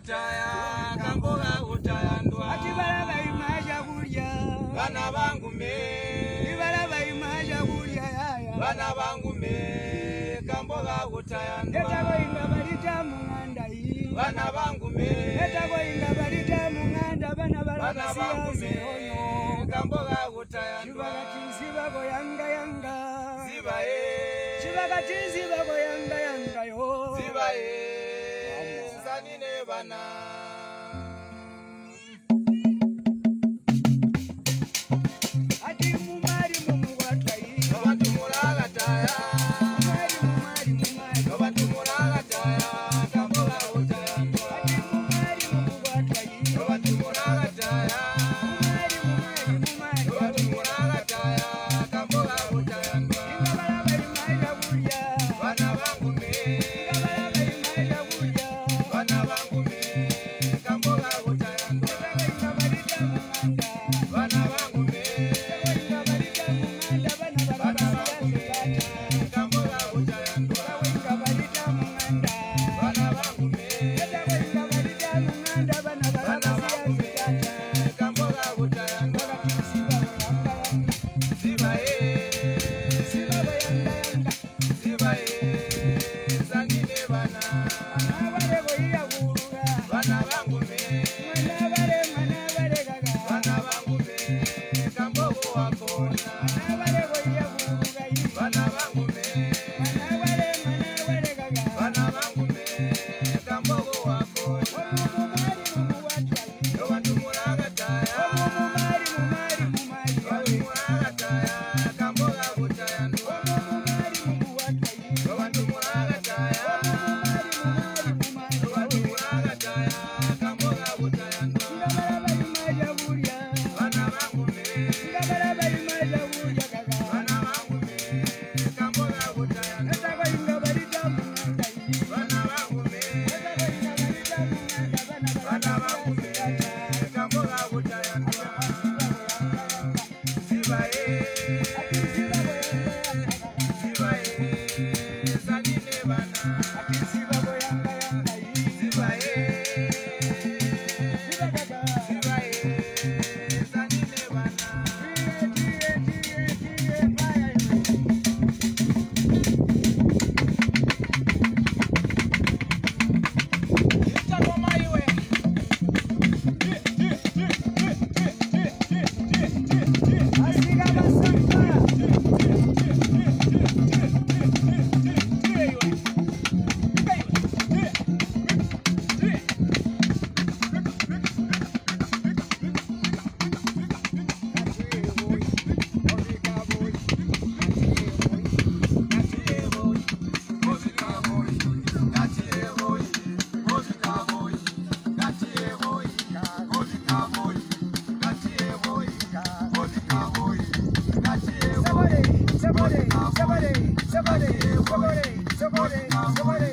utaya, kamboga utaya ndwa. Atibalaba imaja kulya. Bana bangu me. Ibalaba imaja kulya yaya. Bana bangu me, kamboga utaya ndwa. Etako inga balita munganda hii. Bana bangu me. Etako inga balita munganda bana bangu me, kamboga utaya ndwa. Shibagati zibako yanga yanga. Zibaye. Shibagati zibako yanga yanga yo. Zibaye. Zanine bana. Ati mumari mumugwatwa hii. Abantu muraga taya. Abantu muraga taya. Kamboga utaya ndwa. Ati mumari mumugwatwa hii. Abantu muraga taya. Abantu muraga taya. Kamboga utaya ndwa. Ingabalaba imaja kulya. Bana bangu me. Ingabalaba imaja kulya. Bana bangu me, kamboga utaya ndwa. Inga balita munganda. Bana bangu me. Inga balita munganda bana Bana bangu me, kamboga utaya ndwa. Inga balita munganda. Bana bangu me. Inga balita munganda bana Bana bangu me, kamboga utaya ndwa. Zibaye. Zibaye. Zangine bana. Bana bangu me. Bana bangu me, kambogo wakona. Bana bangu me. Bana bangu me, kambogo wakona. Abantu muraga taya. Abantu muraga taya, kamboga utaya ndwa. Abantu muraga taya. Abantu muraga taya, kamboga utaya ndwa. Bana bangu me. Bana bangu me, kamboga utaya ndwa. Bana bangu me. Bana bangu me, kamboga utaya ndwa. Zibaye. Zibaye. Zanine bana. Zibaye. Zibaye. Zanine bana. Somebody.